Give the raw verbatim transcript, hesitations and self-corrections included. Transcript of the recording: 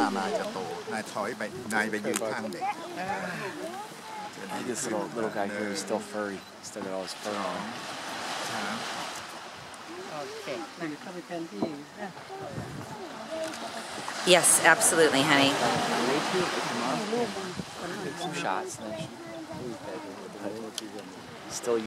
นายจะโตนายถอยไปนายไปยืนข้างเด็ก This little little guy here is still furry. Still got all his fur on. Yes, absolutely, honey. Take some shots. And then still.